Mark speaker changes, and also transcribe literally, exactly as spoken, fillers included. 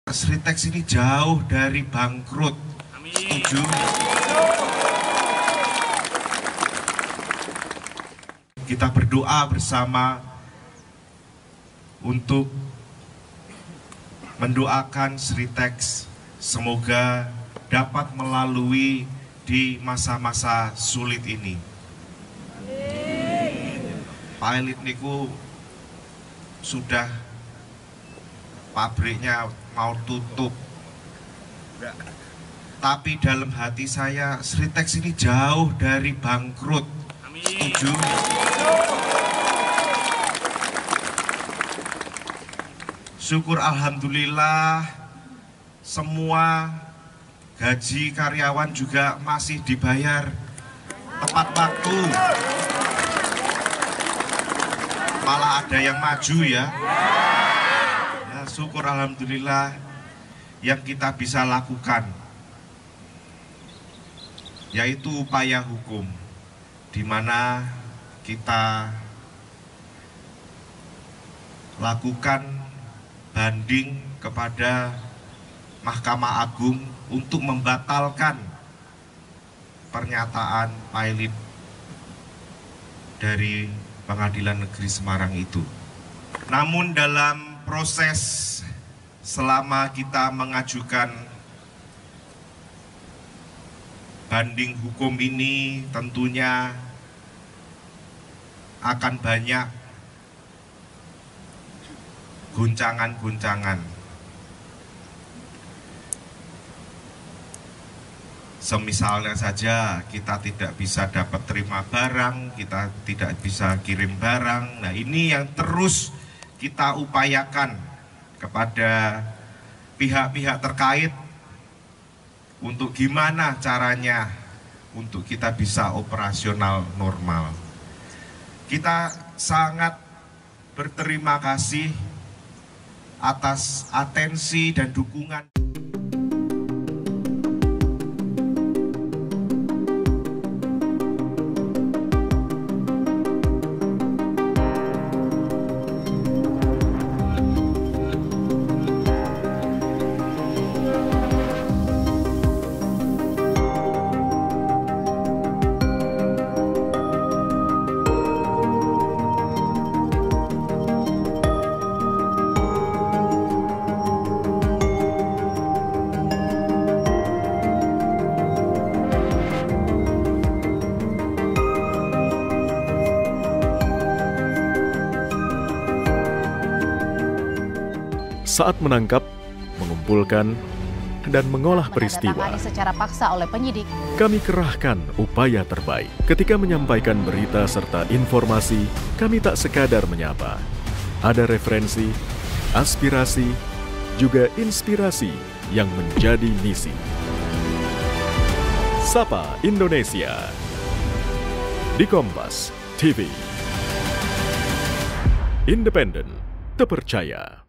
Speaker 1: Sritex ini jauh dari bangkrut. Amin. Setuju? Kita berdoa bersama untuk mendoakan Sritex semoga dapat melalui di masa-masa sulit ini. Pilot niku sudah pabriknya mau tutup, tapi dalam hati saya Sritex ini jauh dari bangkrut. Amin. Setuju? Syukur alhamdulillah semua gaji karyawan juga masih dibayar tepat waktu. Malah ada yang maju ya. Syukur alhamdulillah yang kita bisa lakukan yaitu upaya hukum di mana kita lakukan banding kepada Mahkamah Agung untuk membatalkan pernyataan pilot dari Pengadilan Negeri Semarang itu. Namun dalam proses selama kita mengajukan banding hukum ini tentunya akan banyak guncangan-guncangan. Semisalnya saja kita tidak bisa dapat terima barang, kita tidak bisa kirim barang. Nah, ini yang terus kita upayakan kepada pihak-pihak terkait untuk gimana caranya untuk kita bisa operasional normal. Kita sangat berterima kasih atas atensi dan dukungan.
Speaker 2: Saat menangkap, mengumpulkan, dan mengolah peristiwa,
Speaker 3: secara paksa oleh penyidik,
Speaker 2: kami kerahkan upaya terbaik. Ketika menyampaikan berita serta informasi, kami tak sekadar menyapa. Ada referensi, aspirasi, juga inspirasi yang menjadi misi. Sapa Indonesia di Kompas T V. Independen, terpercaya.